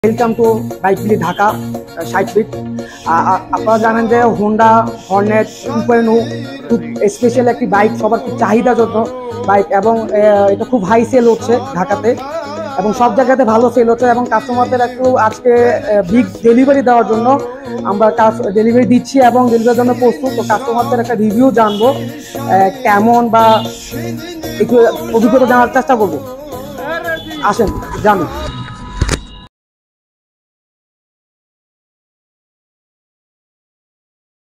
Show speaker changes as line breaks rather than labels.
Welcome to bike বিলি Dhaka 60 fit. আপনারা জানেন যে হোন্ডা হর্নেট 2.0 খুব স্পেশাল একটি বাইক, সবার খুব চাহিদাযুক্ত বাইক এবং এটা খুব হাই সেল হচ্ছে ঢাকাতে এবং সব জায়গাতে ভালো সেল হচ্ছে এবং কাস্টমারদের একটু আজকে বিগ ডেলিভারি দেওয়ার জন্য আমরা ডেলিভারি দিচ্ছি এবং ডেলিভারির জন্য প্রস্তুত। তো কাস্টমারদের একটা রিভিউ জানবো কেমন বা একটু অভিজ্ঞতা জানার চেষ্টা করবো। আসেন জানি।